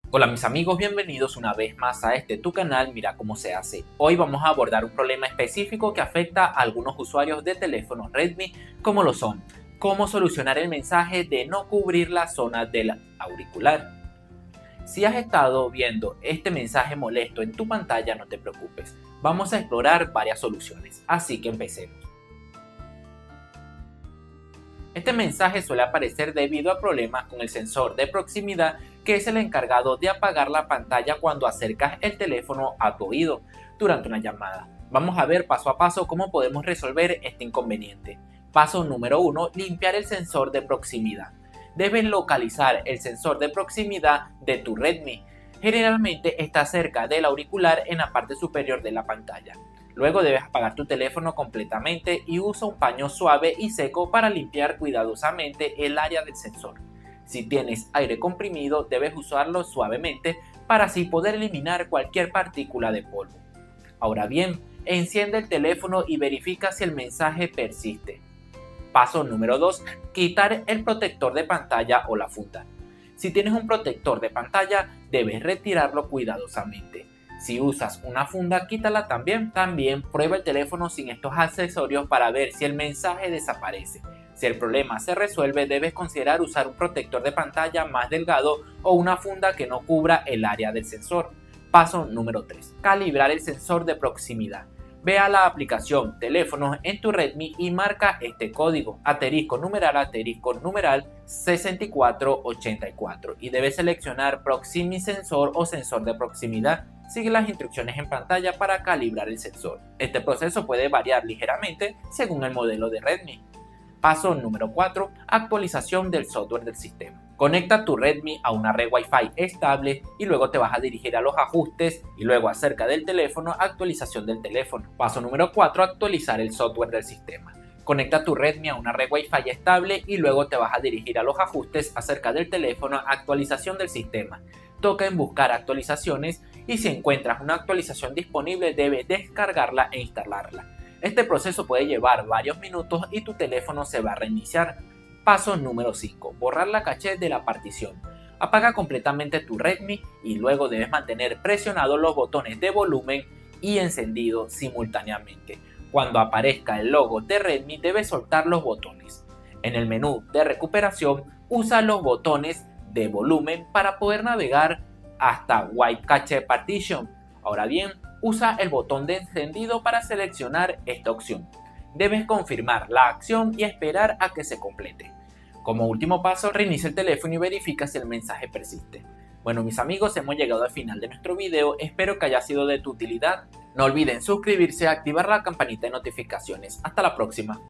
Hola mis amigos, bienvenidos una vez más a tu canal Mira cómo se hace. Hoy vamos a abordar un problema específico que afecta a algunos usuarios de teléfonos Redmi, como lo son: cómo solucionar el mensaje de no cubrir la zona del auricular. Si has estado viendo este mensaje molesto en tu pantalla, no te preocupes, vamos a explorar varias soluciones, así que empecemos. Este mensaje suele aparecer debido a problemas con el sensor de proximidad, que es el encargado de apagar la pantalla cuando acercas el teléfono a tu oído durante una llamada. Vamos a ver paso a paso cómo podemos resolver este inconveniente. Paso número 1. Limpiar el sensor de proximidad. Debes localizar el sensor de proximidad de tu Redmi. Generalmente está cerca del auricular en la parte superior de la pantalla. Luego debes apagar tu teléfono completamente y usa un paño suave y seco para limpiar cuidadosamente el área del sensor. Si tienes aire comprimido, debes usarlo suavemente para así poder eliminar cualquier partícula de polvo. Ahora bien, enciende el teléfono y verifica si el mensaje persiste. Paso número 2. Quitar el protector de pantalla o la funda. Si tienes un protector de pantalla, debes retirarlo cuidadosamente. Si usas una funda, quítala también. También prueba el teléfono sin estos accesorios para ver si el mensaje desaparece. Si el problema se resuelve, debes considerar usar un protector de pantalla más delgado o una funda que no cubra el área del sensor. Paso número 3. Calibrar el sensor de proximidad. Ve a la aplicación Teléfonos en tu Redmi y marca este código *numeral 6484 y debes seleccionar Proximi Sensor o sensor de proximidad. Sigue las instrucciones en pantalla para calibrar el sensor. Este proceso puede variar ligeramente según el modelo de Redmi. Paso número 4. Actualización del software del sistema. Conecta tu Redmi a una red Wi-Fi estable y luego te vas a dirigir a los ajustes y luego acerca del teléfono, actualización del teléfono. Paso número 4. Actualizar el software del sistema. Conecta tu Redmi a una red Wi-Fi estable y luego te vas a dirigir a los ajustes, acerca del teléfono, actualización del sistema. Toca en buscar actualizaciones y si encuentras una actualización disponible debes descargarla e instalarla. Este proceso puede llevar varios minutos y tu teléfono se va a reiniciar. Paso número 5. Borrar la caché de la partición. Apaga completamente tu Redmi y luego debes mantener presionados los botones de volumen y encendido simultáneamente. Cuando aparezca el logo de Redmi debes soltar los botones. En el menú de recuperación usa los botones de volumen para poder navegar hasta Wipe Cache Partition. Ahora bien, usa el botón de encendido para seleccionar esta opción. Debes confirmar la acción y esperar a que se complete. Como último paso, reinicia el teléfono y verifica si el mensaje persiste. Bueno mis amigos, hemos llegado al final de nuestro video, espero que haya sido de tu utilidad. No olviden suscribirse y activar la campanita de notificaciones. Hasta la próxima.